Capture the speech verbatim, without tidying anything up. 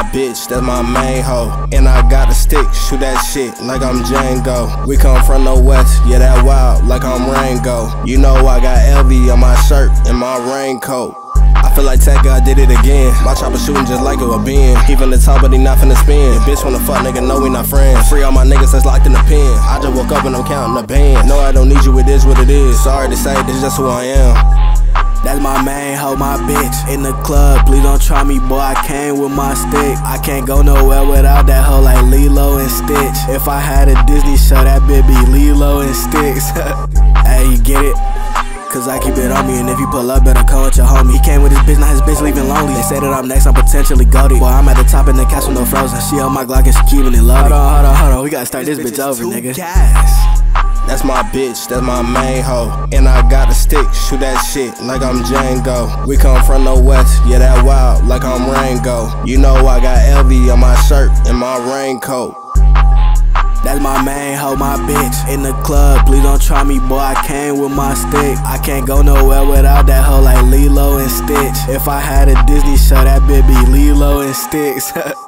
bitch, that's my main hoe. And I got a stick, shoot that shit like I'm Django. We come from the west, yeah that wild, like I'm Rango. You know I got L V on my shirt and my raincoat. I feel like Tech, I did it again. My chopper shooting just like it was Ben. Even the top, but he not finna spin. Your bitch wanna fuck, nigga, know we not friends. Free all my niggas that's locked in the pen. I just woke up and I'm counting the bands. No, I don't need you, it is what it is. Sorry to say, this is just who I am. That's my main hoe, my bitch. In the club, please don't try me, boy, I came with my stick. I can't go nowhere without that hoe like LILO and Stitch. If I had a Disney show, that bitch be LILO and Sticks. Hey, you get it? Cause I keep it on me, and if you pull up, better call it your homie. He came with his bitch, now his bitch leaving lonely. They say that I'm next, I'm potentially goated. Boy, I'm at the top in the castle, no frozen. She on my Glock and she keeping it loaded. Hold on, hold on, hold on, we gotta start this, this bitch over, nigga. Gas. That's my bitch, that's my main hoe. And I got a stick, shoot that shit like I'm Django. We come from the west, yeah that wild, like I'm Rango. You know I got L V on my shirt and my raincoat. That's my main hoe, my bitch. In the club, please don't try me, boy, I came with my stick. I can't go nowhere without that hoe like LILO and Stitch. If I had a Disney show, that bitch be LILO and Sticks.